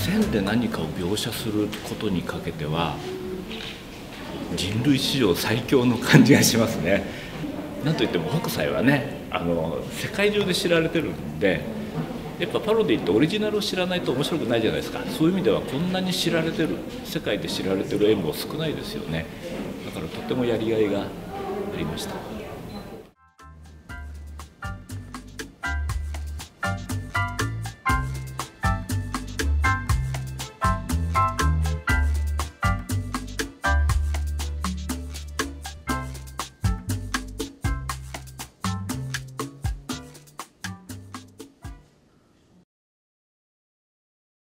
線で何かを描写することにかけては人類史上最強の感じがしますね。なんといっても北斎はね世界中で知られてるんで、やっぱパロディってオリジナルを知らないと面白くないじゃないですか。そういう意味ではこんなに知られてる、世界で知られてる絵も少ないですよね。だからとてもやりがいがありました。